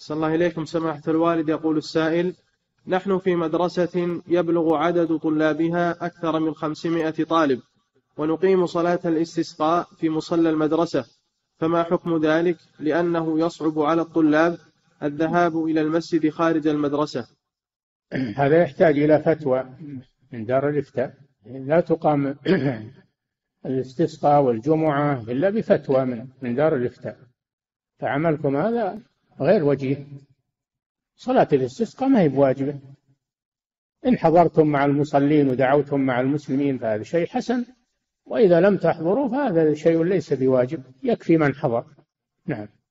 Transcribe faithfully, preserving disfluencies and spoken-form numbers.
صلى الله إليكم سماحة الوالد. يقول السائل: نحن في مدرسة يبلغ عدد طلابها أكثر من خمسمائة طالب، ونقيم صلاة الاستسقاء في مصلى المدرسة، فما حكم ذلك؟ لأنه يصعب على الطلاب الذهاب إلى المسجد خارج المدرسة. هذا يحتاج إلى فتوى من دار الإفتاء. لا تقام الاستسقاء والجمعة إلا بفتوى من من دار الإفتاء، فعملكم هذا غير وجيه. صلاة الاستسقاء ما هي بواجبة. إن حضرتم مع المصلين ودعوتم مع المسلمين فهذا شيء حسن، وإذا لم تحضروا فهذا شيء ليس بواجب، يكفي من حضر. نعم.